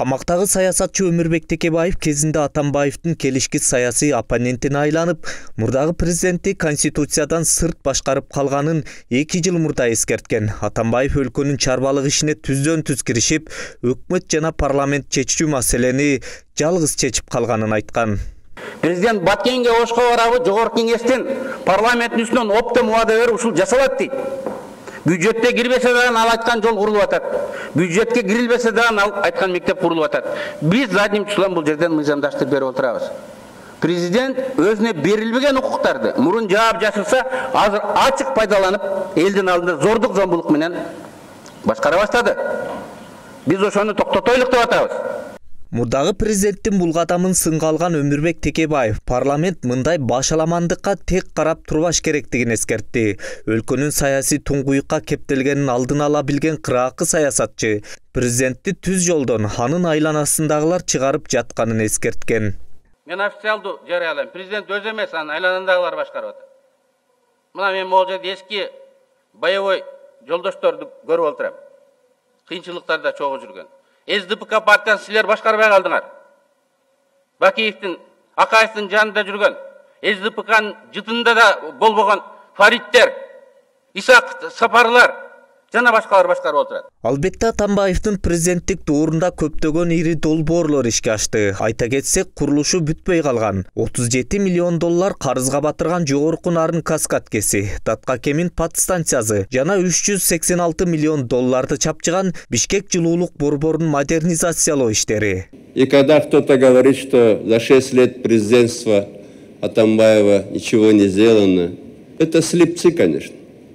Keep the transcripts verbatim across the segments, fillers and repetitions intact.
Камактагы саясатчы Өмүрбек Текебаев кезинде Атамбаевдин келишкис саясий оппонентине айланып, мурдагы президенти конституциядан сырт башкарып калганын эки жыл мурда эскерткен. Атамбаев өлкөнүн чарбалык ишине түздөн түз киришип, өкмөт жана парламент чечүүчү маселени жалгыз чечип калганын айткан. Президент Баткенге ошко барабы жогорку кеңештен парламенттин үстүнөн оптом убада берип ушул жасалат дейт. Бюджетте кирбесе дагы ал айткан жол курулуп атат. Бюджетке кирилбесе дагы ал айткан мектеп курулуп атат. Биз задним числом бул жерден мыйзамдаштырып берип отурабыз. Президент өзүнө берилбеген укуктарды мурун жаап жашырса, азыр ачык пайдаланып, элдин алдында зордук зомбулук менен башкара баштады. Биз ошону токтотойлук деп атабыз. Мурдагы президенттин бул кадамын сынга алган Өмүрбек Текебаев парламент мындай башаламандыкка тек карап турбаш керектигин эскертти. Өлкөнүн саясий туңгуюкка кептелгенин алдын ала билген кыраакы саясатчы президентти түз жолдон анын айланасындагылар чыгарып жатканын эскерткен. Мен официалдуу жарыялайм. Президент өзү эмес, анын айланасындагылар башкарып атат. Мына мен могул жерде эски боевой жолдошторду көрүп отурам. Кыйынчылыктарда чогуу жүргөн. эс дэ пэ ка партиясын силер башкарбай калдыңар. Бакиевдин, Акаевдин жанында жүргөн, эс дэ пэ канын жытында да болбогон Фариттер, Исак Сапарлар жана башкалар башкарып отурат. Албетте Атамбаевдин президенттик доорунда көптөгөн ири долбоорлор ишке ашты. Айта кетсек, курулушу бүтпөй калган. отуз жети миллион доллар карызга батырган жогорку нарын каскадкеси, Таткакемин подстанциясы жана үч жүз сексен алты миллион долларды чапчыган Бишкек жылуулук борборун модернизациялоо иштери. И когда кто-то говорит, что за шесть лет президентства Атамбаева ничего не сделано, это слепцы, конечно.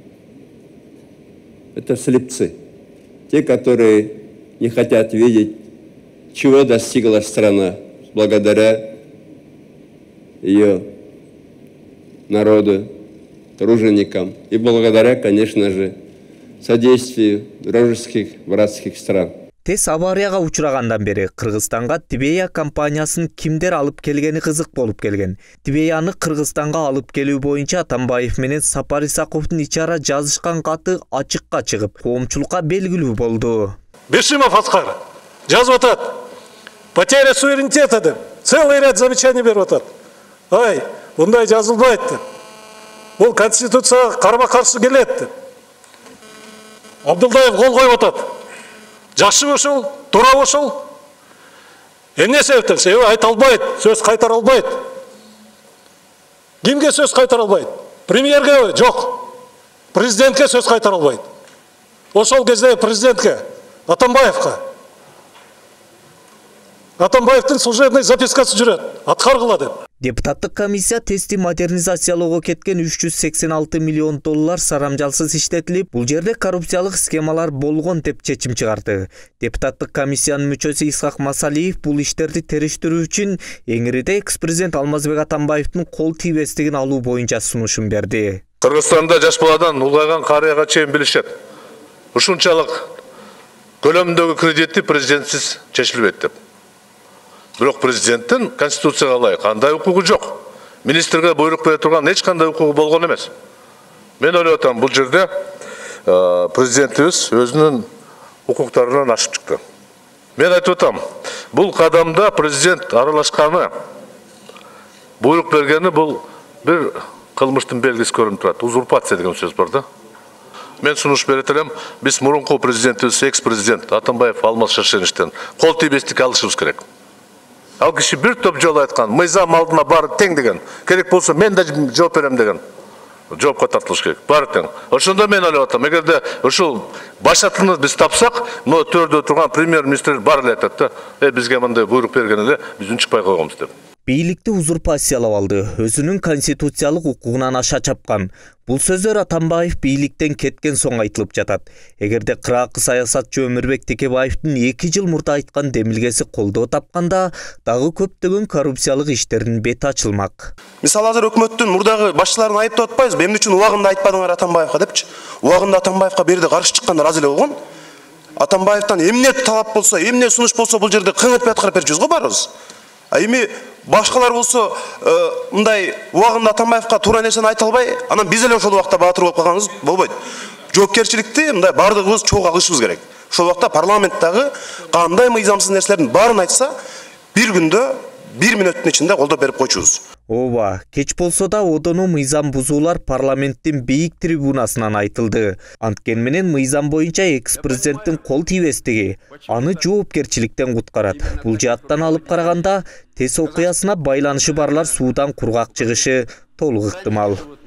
Это слепцы. Те, которые не хотят видеть, чего достигла страна благодаря ее народу, труженикам и благодаря, конечно же, содействию дружеских братских стран. Тез аварияга учурагандан бери Кыргызстанга Тибея компаниясын кимдер алып келгени кызык болуп келген. Тибеяны Кыргызстанга алып келүү боюнча Атамбаев менен Сапар Исаковдун ичара жазышкан каты ачыкка чыгып, коомчулукка белгилүү болду. Бешимов Аскар жазып атат. Потеря суверенитета деп целый ряд замечаний берип атат. Ай, мындай жазылбайт деп. Бул конституцияга карама-каршы келет деп. Абдулдаев кол коюп атат. Жакшы ошол, туура ошол. Эмне себептен? Себеби айта албайт, сөз кайтара албайт. Кимге сөз кайтара албайт? Премьерге жок. Президентке сөз кайтара албайт. Ошол кезде президентке, Атамбаевка. Атамбаевдин служебный запискасы жүрөт, аткаргыла деп. Депутаттык комиссия тести модернизациялоого кеткен үч жүз сексен алты миллион доллар сарамжалсыз иштетилип, бул жерде коррупциялык схемалар болгон деп чечим чыгарды. Депутаттык комиссиянын мүчөсү Исхак Масалиев бул иштерди териштирүү үчүн эңириде экс-президент Алмазбек Атамбаевдин кол тийбестигин алуу боюнча сунушун берди. Кыргызстанда жаш баладан улгайган карыяга чейин билишет. Ушунчалык көлөмүндөгү кредитти президентсиз чечилбейт деп. Бирок президенттин конституцияга ылайык кандай укугу жок. Министрге буйрук бере турган эч кандай укугу болгон эмес. Мен ойлоп атам, бул жерде президентибиз өзүнүн укуктарынан ашып чыкты. Мен айтып атам, бул кадамда президент аралашканы, буйрук бергени бул бир кылмыштын белгиси көрүнүп турат. Узурпация деген сөз бар да. Мен сунуш берет элем, биз мурунку президентибиз, экс-президент Атамбаев Алмаз Шаршеновичтен кол тийбестик алышыбыз керек. Ал киши бир топ жолу айткан, мыйзам алдына баары тең деген. Керек болсо мен да жооп берем деген. Жоопко тартылыш керек. Баары тең. Ошондо мен ойлоп атам, эгерде ушул башатыны биз тапсак, но төрдө турган премьер-министр бар эле айтат да, э бизге мындай буйрук берген эле, биз унчукпай койгонбуз деп. Бийликти узурпациялап алды, өзүнүн конституциялык укугунан аша чапкан. Бул сөздөр Атамбаев бийликтен кеткен соң айтылып жатат. Эгерде кыраакы саясатчы Өмүрбек Текебаевдин эки жыл мурда айткан демилгеси колдоо тапканда, дагы көптөгөн коррупциялык иштердин бети ачылмак. Мисалы азыр өкмөттүн мурдагы башчыларын айыптап атпайбызбы? Эмне үчүн убагында айтпадыңар Атамбаевка депчи? Убагында Атамбаевка берде каршы чыккандар аз эле болгон. Атамбаевтан эмне талап болсо, эмне сунуш болсо бул жерде кың этпей аткарып берчүбүз го баарыбыз. А эми башкалар болсо мындай убагында Атамбаевка туура нерсени айта албай, анан биз эле ошол убакта баатыр болуп калганыбыз болбойт. Жоопкерчиликти мындай бардыгыбыз чогуу алышыбыз керек. Ошол убакта парламенттагы кандай мыйзамсыз нерселердин баарын айтса, бир күндө бир мүнөттүн ичинде колдоп берип койчубуз. Ооба, кеч болсо да одону мыйзам бузуулар парламенттин бийик трибунасынан айтылды. Анткен менен мыйзам боюнча экс-президенттин кол тийбестиги аны жоопкерчиликтен куткарат. Бул жааттан алып караганда ТЭС окуясына байланышы барлар суудан кургак чыгышы толук ыктымал.